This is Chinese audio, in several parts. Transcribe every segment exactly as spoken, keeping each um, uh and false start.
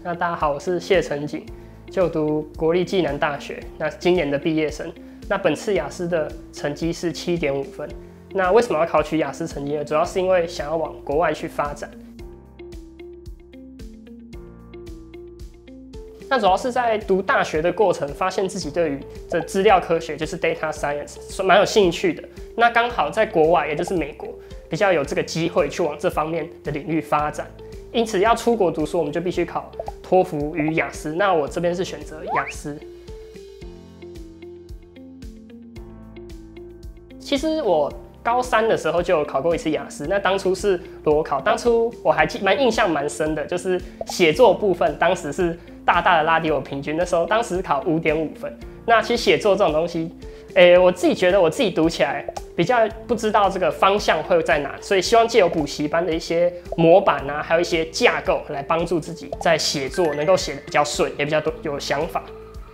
那大家好，我是谢承景，就读国立暨南大学，那今年的毕业生。那本次雅思的成绩是七点五分。那为什么要考取雅思成绩呢？主要是因为想要往国外去发展。那主要是在读大学的过程，发现自己对于这资料科学，就是 data science 蛮有兴趣的。那刚好在国外，也就是美国，比较有这个机会去往这方面的领域发展。因此要出国读书，我们就必须考托福与雅思。那我这边是选择雅思。其实我高三的时候就有考过一次雅思，那当初是裸考，当初我还蛮印象蛮深的，就是写作部分，当时是大大的拉低我平均，那时候当时考五点五分。那其实写作这种东西，诶、欸，我自己觉得我自己读起来比较不知道这个方向会在哪，所以希望借由补习班的一些模板啊，还有一些架构来帮助自己在写作能够写得比较顺，也比较多有想法。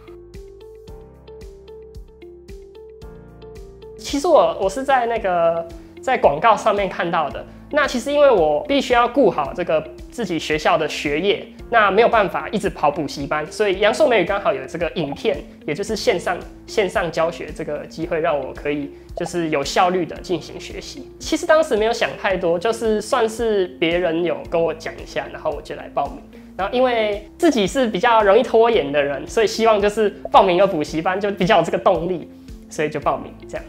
其实我我是在那个在广告上面看到的。那其实因为我必须要顾好这个自己学校的学业，那没有办法一直跑补习班，所以阳朔美语刚好有这个影片，也就是线上线上教学这个机会，让我可以就是有效率的进行学习。其实当时没有想太多，就是算是别人有跟我讲一下，然后我就来报名。然后因为自己是比较容易拖延的人，所以希望就是报名个补习班就比较有这个动力，所以就报名这样。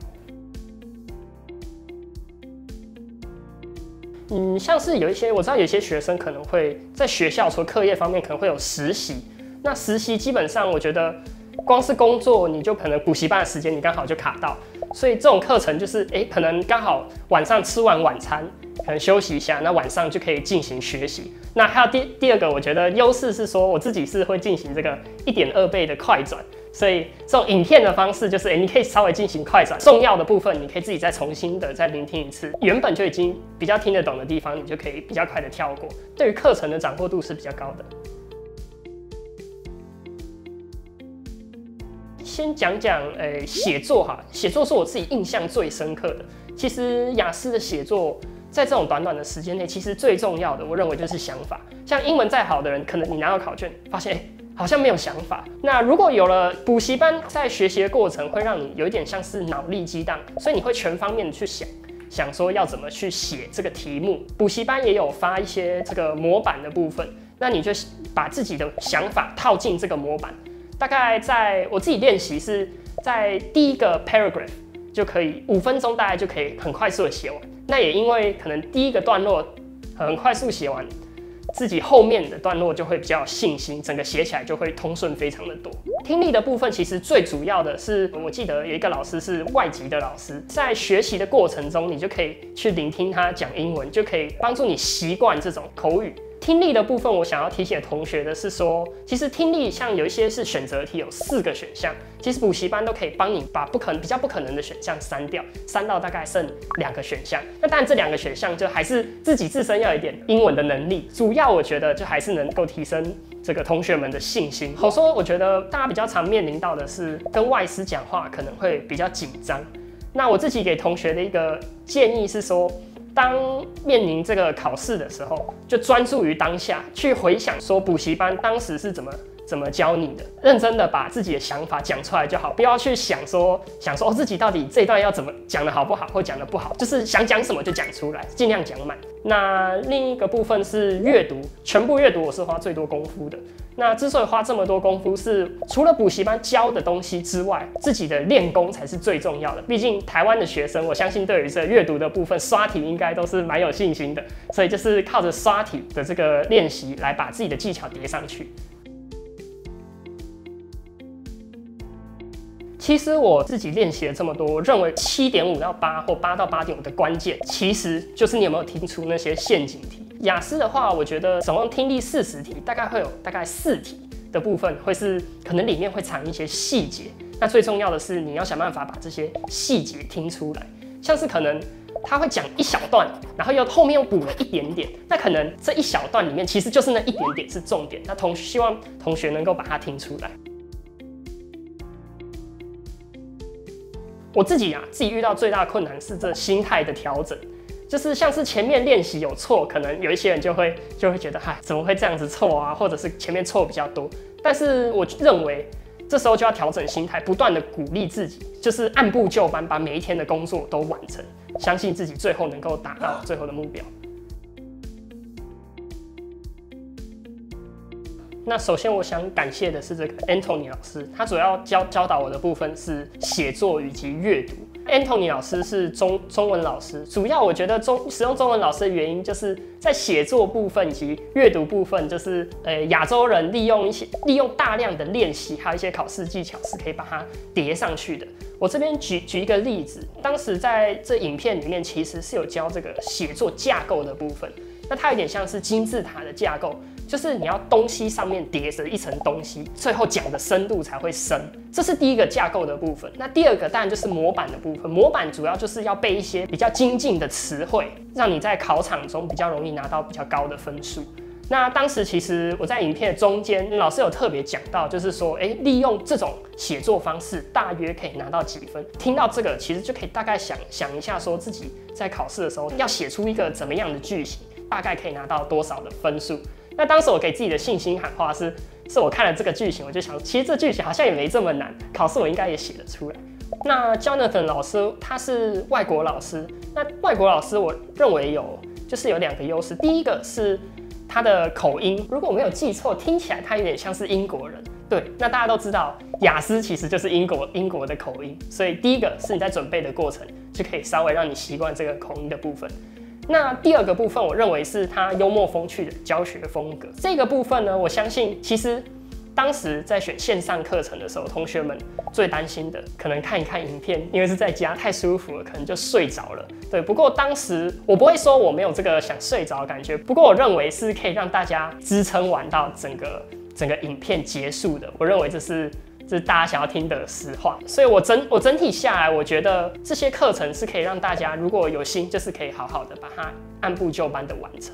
嗯，像是有一些我知道有一些学生可能会在学校除了课业方面可能会有实习，那实习基本上我觉得光是工作你就可能补习班的时间你刚好就卡到，所以这种课程就是哎、欸、可能刚好晚上吃完晚餐可能休息一下，那晚上就可以进行学习。那还有第第二个我觉得优势是说我自己是会进行这个一点二倍的快转。所以这种影片的方式就是，哎、欸，你可以稍微进行快转，重要的部分你可以自己再重新的再聆听一次，原本就已经比较听得懂的地方，你就可以比较快的跳过。对于课程的掌握度是比较高的。先讲讲，呃，写作哈，写作是我自己印象最深刻的。其实雅思的写作，在这种短短的时间内，其实最重要的，我认为就是想法。像英文再好的人，可能你拿到考卷，发现，哎、欸。好像没有想法。那如果有了补习班，在学习的过程会让你有一点像是脑力激荡，所以你会全方面的去想，想说要怎么去写这个题目。补习班也有发一些这个模板的部分，那你就把自己的想法套进这个模板。大概在我自己练习是在第一个 paragraph 就可以五分钟，大概就可以很快速的写完。那也因为可能第一个段落很快速写完。自己后面的段落就会比较有信心，整个写起来就会通顺非常的多。听力的部分其实最主要的是，我记得有一个老师是外籍的老师，在学习的过程中，你就可以去聆听他讲英文，就可以帮助你习惯这种口语。听力的部分，我想要提醒同学的是说，其实听力像有一些是选择题，有四个选项，其实补习班都可以帮你把不可能、比较不可能的选项删掉，删到大概剩两个选项。那当然这两个选项就还是自己自身要有一点英文的能力，主要我觉得就还是能够提升这个同学们的信心。好说，我觉得大家比较常面临到的是跟外师讲话可能会比较紧张。那我自己给同学的一个建议是说，当面临这个考试的时候，就专注于当下，去回想说补习班当时是怎么怎么教你的，认真的把自己的想法讲出来就好，不要去想说想说哦自己到底这一段要怎么讲的好不好，或讲的不好，就是想讲什么就讲出来，尽量讲满。那另一个部分是阅读，全部阅读我是花最多功夫的。那之所以花这么多功夫，是除了补习班教的东西之外，自己的练功才是最重要的。毕竟台湾的学生，我相信对于这阅读的部分刷题应该都是蛮有信心的，所以就是靠着刷题的这个练习来把自己的技巧叠上去。其实我自己练习了这么多，我认为七点五到八或八到八点五的关键，其实就是你有没有听出那些陷阱题。雅思的话，我觉得总共听力四十题，大概会有大概四题的部分会是可能里面会藏一些细节。那最重要的是，你要想办法把这些细节听出来，像是可能他会讲一小段，然后又后面又补了一点点，那可能这一小段里面其实就是那一点点是重点。那同希望同学能够把它听出来。我自己啊，自己遇到最大的困难是这心态的调整。 就是像是前面练习有错，可能有一些人就会就会觉得，嗨，怎么会这样子错啊？或者是前面错比较多。但是我认为这时候就要调整心态，不断的鼓励自己，就是按部就班把每一天的工作都完成，相信自己最后能够达到最后的目标。那首先我想感谢的是这个 Anthony 老师，他主要教教导我的部分是写作以及阅读。Anthony 老师是中中文老师，主要我觉得中使用中文老师的原因，就是在写作部分以及阅读部分，就是呃亚洲人利用一些利用大量的练习，还有一些考试技巧是可以把它叠上去的。我这边举举一个例子，当时在这影片里面其实是有教这个写作架构的部分，那它有点像是金字塔的架构。就是你要东西上面叠着一层东西，最后讲的深度才会深，这是第一个架构的部分。那第二个当然就是模板的部分，模板主要就是要背一些比较精进的词汇，让你在考场中比较容易拿到比较高的分数。那当时其实我在影片中间，老师有特别讲到，就是说，哎、欸，利用这种写作方式，大约可以拿到几分。听到这个，其实就可以大概想想一下，说自己在考试的时候要写出一个怎么样的句型，大概可以拿到多少的分数。那当时我给自己的信心喊话是，是我看了这个句型，我就想，其实这句型好像也没这么难，考试我应该也写得出来。那 Jonathan 老师他是外国老师，那外国老师我认为有就是有两个优势，第一个是他的口音，如果我没有记错，听起来他有点像是英国人。对，那大家都知道雅思其实就是英国英国的口音，所以第一个是你在准备的过程就可以稍微让你习惯这个口音的部分。那第二个部分，我认为是他幽默风趣的教学风格。这个部分呢，我相信其实当时在选线上课程的时候，同学们最担心的，可能看一看影片，因为是在家太舒服了，可能就睡着了。对，不过当时我不会说我没有这个想睡着的感觉，不过我认为是可以让大家支撑完到整个整个影片结束的。我认为这是。这是大家想要听的实话，所以我整我整体下来，我觉得这些课程是可以让大家如果有心，就是可以好好的把它按部就班的完成。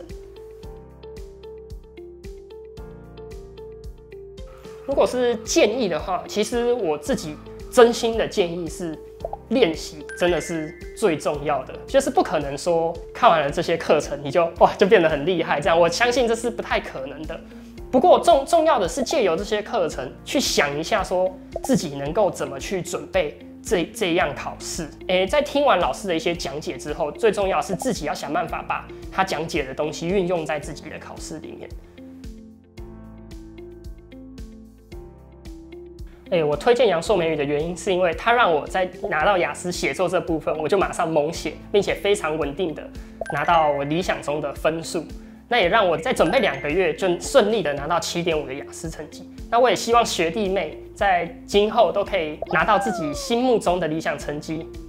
如果是建议的话，其实我自己真心的建议是，练习真的是最重要的，就是不可能说看完了这些课程你就哇就变得很厉害，这样我相信这是不太可能的。不过重重要的是借由这些课程去想一下，说自己能够怎么去准备这这样考试。诶、欸，在听完老师的一些讲解之后，最重要的是自己要想办法把他讲解的东西运用在自己的考试里面。欸、我推荐阳朔美语的原因是因为它让我在拿到雅思写作这部分，我就马上猛写，并且非常稳定的拿到我理想中的分数。那也让我在准备两个月就顺利的拿到七点五的雅思成绩。那我也希望学弟妹在今后都可以拿到自己心目中的理想成绩，